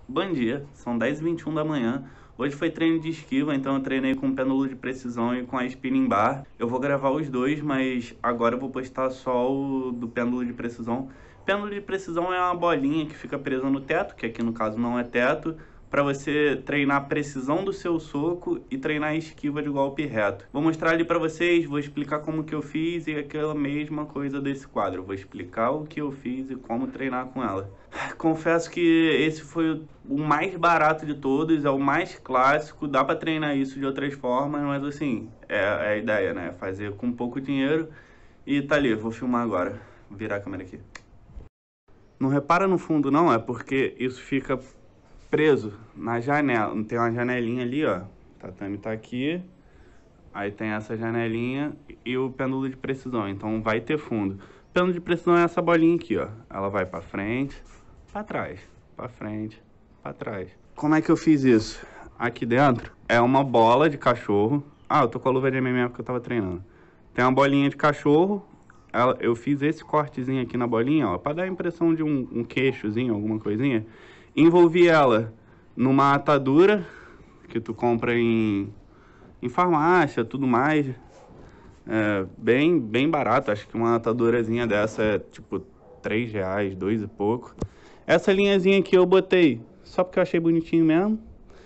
Bom dia, são 10h21 da manhã. Hoje foi treino de esquiva, então eu treinei com pêndulo de precisão e com a spinning bar. Eu vou gravar os dois, mas agora eu vou postar só o do pêndulo de precisão. Pêndulo de precisão é uma bolinha que fica presa no teto, que aqui no caso não é teto, para você treinar a precisão do seu soco e treinar a esquiva de golpe reto. Vou mostrar ali para vocês, vou explicar como que eu fiz e aquela mesma coisa desse quadro. Vou explicar o que eu fiz e como treinar com ela. Confesso que esse foi o mais barato de todos, é o mais clássico, dá para treinar isso de outras formas, mas assim, é a ideia, né? Fazer com pouco dinheiro e tá ali, vou filmar agora. Vou virar a câmera aqui. Não repara no fundo não, é porque isso fica preso na janela. Tem uma janelinha ali, ó. O tatame tá aqui. Aí tem essa janelinha e o pêndulo de precisão. Então vai ter fundo. O pêndulo de precisão é essa bolinha aqui, ó. Ela vai pra frente, pra trás, pra frente, pra trás. Como é que eu fiz isso? Aqui dentro é uma bola de cachorro. Ah, eu tô com a luva de MMA porque eu tava treinando. Tem uma bolinha de cachorro. Eu fiz esse cortezinho aqui na bolinha, ó, pra dar a impressão de um queixozinho, alguma coisinha. Envolvi ela numa atadura que tu compra em farmácia, tudo mais. É bem barato, acho que uma atadurazinha dessa é tipo R$3, 2 e pouco. Essa linhazinha aqui eu botei só porque eu achei bonitinho mesmo.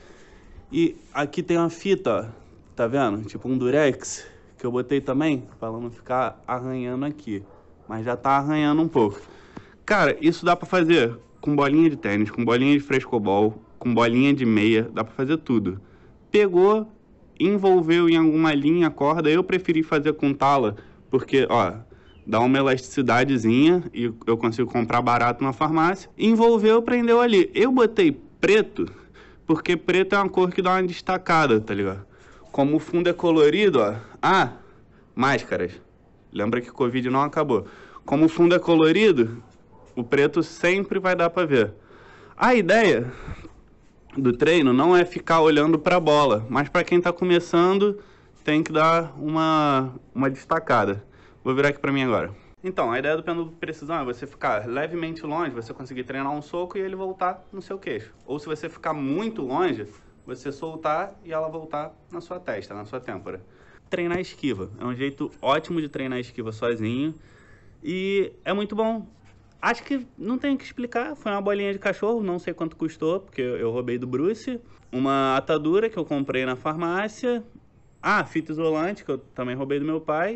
E aqui tem uma fita, ó, tá vendo? Tipo um durex, que eu botei também, pra ela não ficar arranhando aqui. Mas já tá arranhando um pouco. Cara, isso dá pra fazer com bolinha de tênis, com bolinha de frescobol, com bolinha de meia, dá pra fazer tudo. Pegou, envolveu em alguma linha, corda, eu preferi fazer com tala, porque, ó, dá uma elasticidadezinha e eu consigo comprar barato na farmácia. Envolveu, prendeu ali. Eu botei preto, porque preto é uma cor que dá uma destacada, tá ligado? Como o fundo é colorido, ó. Ah, máscaras. Lembra que Covid não acabou. Como o fundo é colorido, o preto sempre vai dar pra ver. A ideia do treino não é ficar olhando pra bola, mas pra quem tá começando, tem que dar uma destacada. Vou virar aqui pra mim agora. Então, a ideia do pêndulo de precisão é você ficar levemente longe, você conseguir treinar um soco e ele voltar no seu queixo. Ou se você ficar muito longe, você soltar e ela voltar na sua testa, na sua têmpora. Treinar esquiva. É um jeito ótimo de treinar esquiva sozinho. E é muito bom. Acho que não tem o que explicar. Foi uma bolinha de cachorro, não sei quanto custou, porque eu roubei do Bruce. Uma atadura que eu comprei na farmácia. Ah, fita isolante, que eu também roubei do meu pai.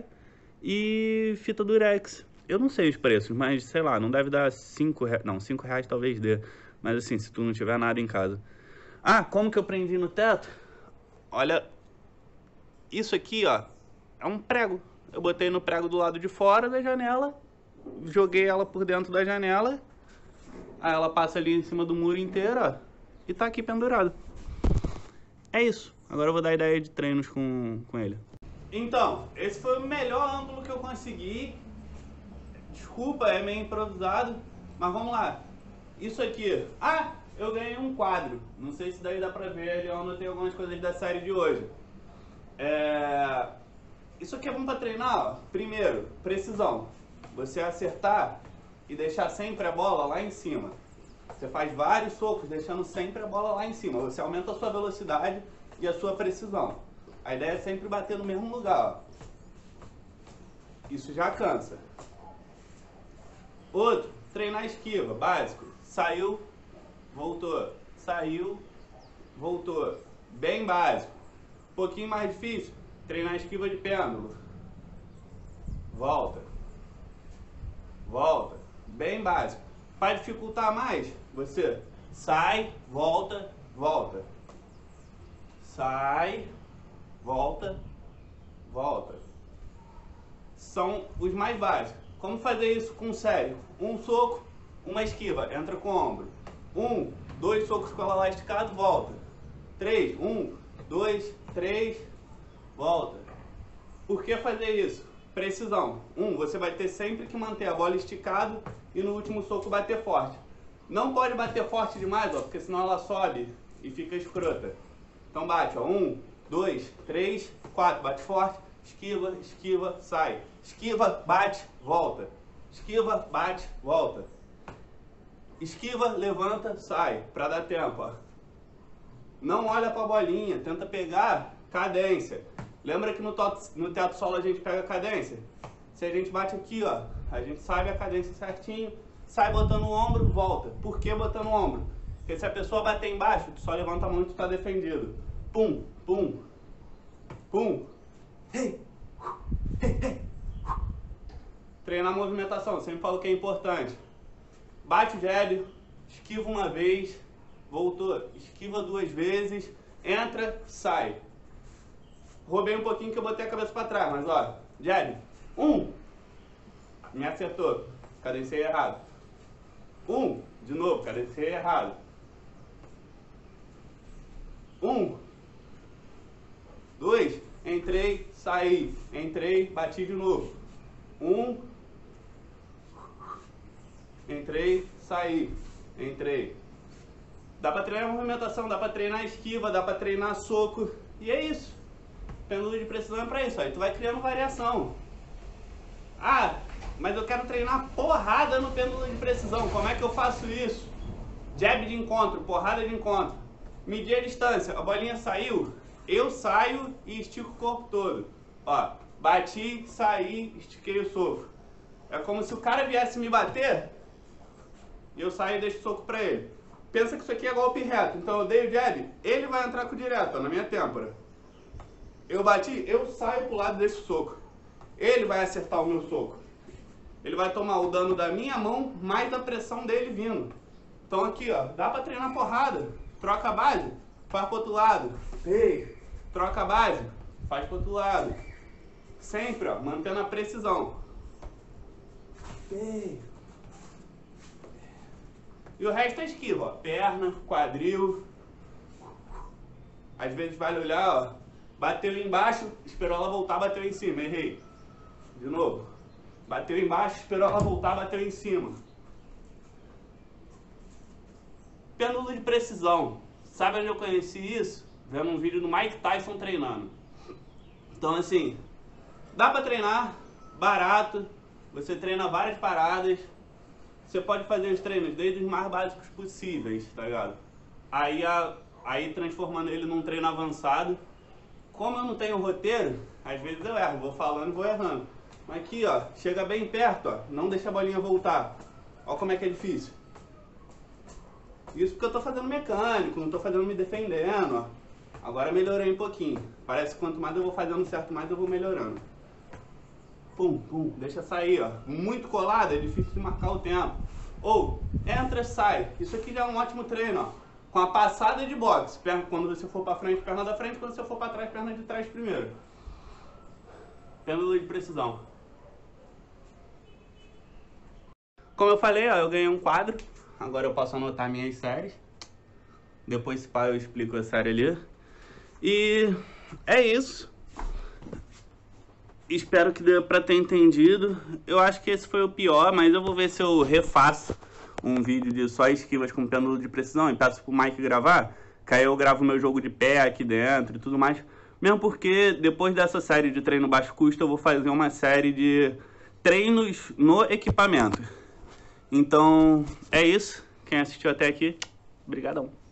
E fita durex. Eu não sei os preços, mas sei lá, não deve dar R$5. Não, R$5 talvez dê. Mas assim, se tu não tiver nada em casa. Ah, como que eu prendi no teto? Olha, isso aqui, ó, é um prego. Eu botei no prego do lado de fora da janela, joguei ela por dentro da janela, aí ela passa ali em cima do muro inteiro, ó, e tá aqui pendurado. É isso. Agora eu vou dar ideia de treinos com ele. Então, esse foi o melhor ângulo que eu consegui. Desculpa, é meio improvisado, mas vamos lá. Isso aqui. Ah, eu ganhei um quadro. Não sei se daí dá pra ver, eu anotei algumas coisas da série de hoje. Isso aqui é bom para treinar, ó. Primeiro, precisão. Você acertar e deixar sempre a bola lá em cima. Você faz vários socos deixando sempre a bola lá em cima. Você aumenta a sua velocidade e a sua precisão. A ideia é sempre bater no mesmo lugar, ó. Isso já cansa. Outro, treinar esquiva, básico. Saiu, voltou. Saiu, voltou. Bem básico. Um pouquinho mais difícil, treinar esquiva de pêndulo. Volta. Volta. Bem básico. Para dificultar mais, você sai, volta, volta. Sai, volta, volta. São os mais básicos. Como fazer isso com sério? Um soco, uma esquiva, entra com o ombro. 1, 2 socos com ela lá esticado, volta. 3, 1, 2, 3, volta. Por que fazer isso? Precisão. Você vai ter sempre que manter a bola esticada e no último soco bater forte. Não pode bater forte demais, ó, porque senão ela sobe e fica escrota. Então bate, ó. 1, 2, 3, 4. Bate forte. Esquiva, esquiva, sai. Esquiva, bate, volta. Esquiva, bate, volta. Esquiva, levanta, sai, pra dar tempo, ó. Não olha pra bolinha, tenta pegar cadência. Lembra que no teto solo a gente pega cadência? Se a gente bate aqui, ó, a gente sabe a cadência certinho, sai botando o ombro, volta. Por que botando o ombro? Porque se a pessoa bater embaixo, tu só levanta a mão e tu tá defendido. Pum, pum, pum. Hey, hey, hey. Treinar a movimentação, sempre falo que é importante. Bate o jab, esquiva uma vez, voltou, esquiva 2 vezes, entra, sai. Roubei um pouquinho que eu botei a cabeça pra trás, mas ó, jab, 1, me acertou, cadenciei errado. 1, de novo, cadenciei errado. 1, 2, entrei, saí, entrei, bati de novo. 1, entrei, saí, entrei. Dá pra treinar a movimentação, dá pra treinar a esquiva, dá pra treinar soco. E é isso. Pêndulo de precisão é pra isso. Aí tu vai criando variação. Ah, mas eu quero treinar porrada no pêndulo de precisão. Como é que eu faço isso? Jab de encontro, porrada de encontro. Medir a distância. A bolinha saiu, eu saio e estico o corpo todo. Ó, bati, saí, estiquei o soco. É como se o cara viesse me bater e eu saio e deixo o soco pra ele. Pensa que isso aqui é golpe reto. Então eu dei o jab, ele vai entrar com o direto, ó, na minha têmpora. Eu bati, eu saio pro lado desse soco. Ele vai acertar o meu soco. Ele vai tomar o dano da minha mão, mais a pressão dele vindo. Então aqui, ó, dá pra treinar porrada. Troca a base, faz pro outro lado. Ei, troca a base, faz pro outro lado. Sempre, ó, mantendo a precisão. Ei. E o resto é esquiva, ó. Perna, quadril. Às vezes vale olhar, ó. Bateu embaixo, esperou ela voltar, bateu em cima. Errei. De novo. Bateu embaixo, esperou ela voltar, bateu em cima. Pêndulo de precisão. Sabe onde eu conheci isso? Vendo um vídeo do Mike Tyson treinando. Então assim, dá pra treinar, barato. Você treina várias paradas. Você pode fazer os treinos desde os mais básicos possíveis, tá ligado? Aí transformando ele num treino avançado. Como eu não tenho roteiro, às vezes eu erro, vou falando e vou errando. Mas aqui, ó, chega bem perto, ó, não deixa a bolinha voltar. Ó como é que é difícil. Isso porque eu tô fazendo mecânico, não tô fazendo me defendendo, ó. Agora melhorei um pouquinho. Parece que quanto mais eu vou fazendo certo, mais eu vou melhorando. Pum, pum, deixa sair, ó. Muito colado, é difícil de marcar o tempo. Ou, entra, sai. Isso aqui já é um ótimo treino, ó. Com a passada de boxe. Quando você for pra frente, perna da frente. Quando você for pra trás, perna de trás primeiro. Pêndulo de precisão. Como eu falei, ó, eu ganhei um quadro. Agora eu posso anotar minhas séries. Depois, se pá, eu explico a série ali. E é isso. Espero que dê pra ter entendido. Eu acho que esse foi o pior, mas eu vou ver se eu refaço um vídeo de só esquivas com pêndulo de precisão e peço pro Mike gravar, que aí eu gravo meu jogo de pé aqui dentro e tudo mais. Mesmo porque depois dessa série de treino baixo custo, eu vou fazer uma série de treinos no equipamento. Então, é isso. Quem assistiu até aqui, brigadão.